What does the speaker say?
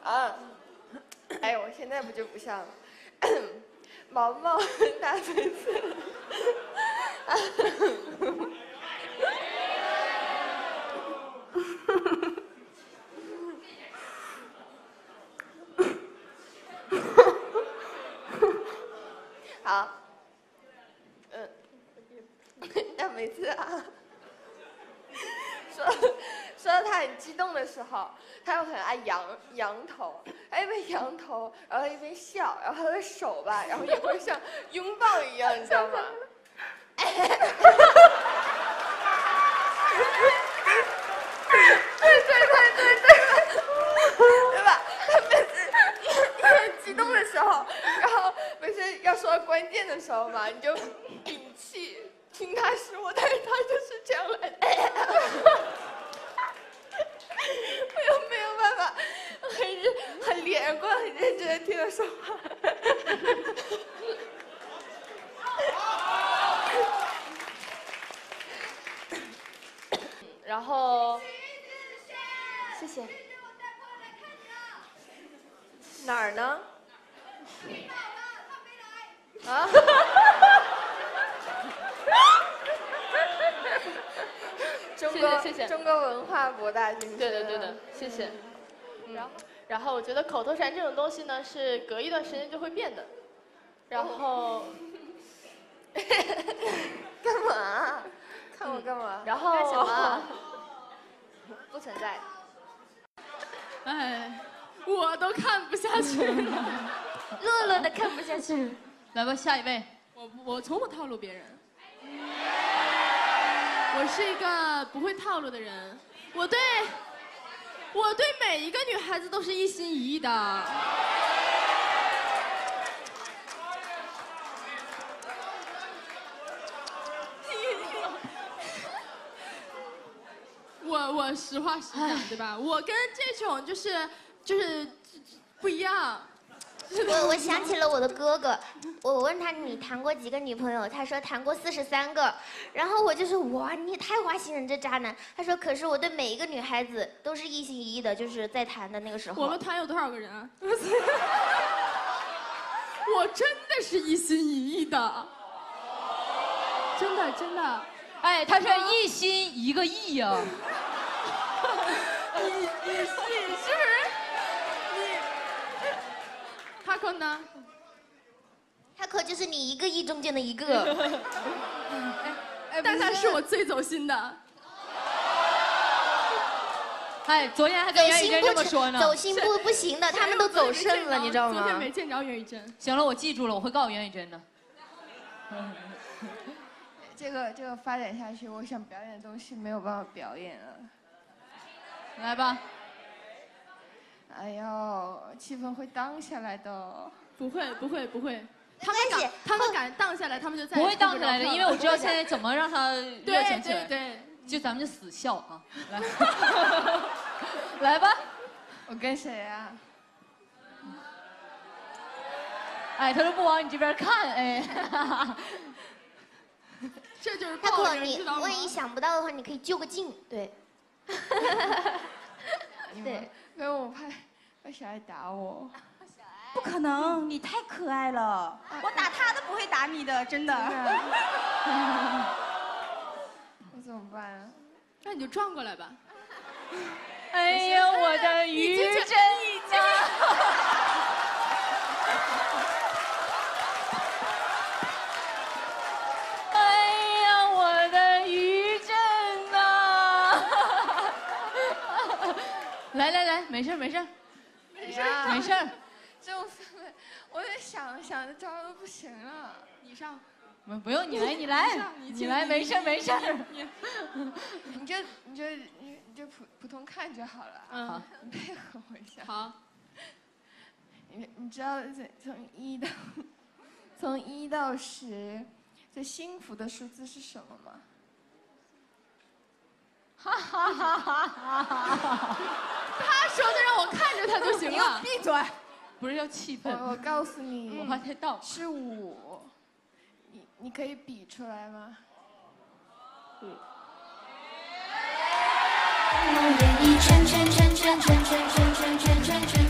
啊，哎，我现在不就不像了，毛毛大粉丝。好，但每次啊，说到他很激动的时候，他又很爱扬头，他一边扬头，然后一边笑，然后他的手吧，然后也会像拥抱一样，你知道吗？对吧？他每次很激动的时候，然后每次要说关键的时候嘛，你就屏气，听他说，但是他就是这样来的。我又没有办法很连贯、很认真的听他说话。然后，谢谢。哪儿呢？啊？ 谢谢中国文化博大精深。 对的，谢谢。然后我觉得口头禅这种东西呢，是隔一段时间就会变的。然后， 干嘛？看我干嘛？ 然后干什么？不存在。 哎，我都看不下去了， 乐乐的看不下去。 来吧，下一位。 我从不套路别人，我是一个不会套路的人。我对每一个女孩子都是一心一意的。我实话实讲，对吧？我跟这种就是不一样。 我想起了我的哥哥，我问他你谈过几个女朋友，他说谈过43个，然后我就说哇你也太花心了，这渣男。他说可是我对每一个女孩子都是一心一意的，就是在谈的那个时候。 我们团有多少个人啊？我真的是一心一意的，真的。 哎，他是一心一个亿呀。 你是不是？哈克呢？ 哈克就是你1个亿中间的1个。 但他是我最走心的。 哎，昨天还跟袁宇珍这么说呢。 走心不行的，他们都走肾了，你知道吗？ 昨天没见着袁宇珍。 行了，我记住了，我会告诉袁宇珍的。 这个发展下去，我想表演的东西没有办法表演了。 来吧。 哎呦，气氛会荡下来的。 不会，他们敢荡下来，他们就再不会荡下来的，因为我知道现在怎么让他热情起来。 对， 就咱们就死笑啊！来，来吧。 我跟谁啊？ 哎，他都不往你这边看，哎。 这就是哈克，你知道吗？ 万一想不到的话，你可以就个近，对。 对，因为我怕小爱打我。 不可能，你太可爱了，我打他都不会打你的，真的。 我怎么办啊？ 那你就转过来吧。 哎呀，我的于真啊！哎呀，我的于真啊！来，没事。 没事。这种氛围，我也想着招都不行了。 你上。 不用你来，没事。 你就普通看就好了。 好， 你配合我一下。 好。 你知道从1到10，最幸福的数字是什么吗？ 他说的让我看着他就行了。 闭嘴！ 不是要气氛。 我告诉你， 我怕太荡。 是5。你可以比出来吗？ 我愿意圈圈圈圈圈圈圈圈圈圈。